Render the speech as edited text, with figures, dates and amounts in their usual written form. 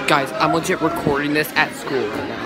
Guys, I'm legit recording this at school right now.